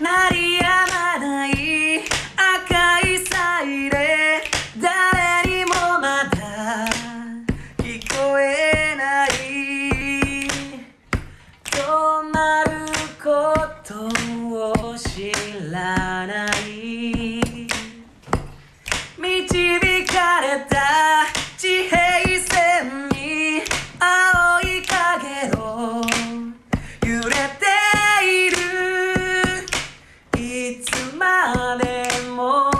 鳴りやまない赤いサイレン、誰にもまだ聞こえない。止まることを知らない、導かれた地平線に青い影を揺れている。いつまでも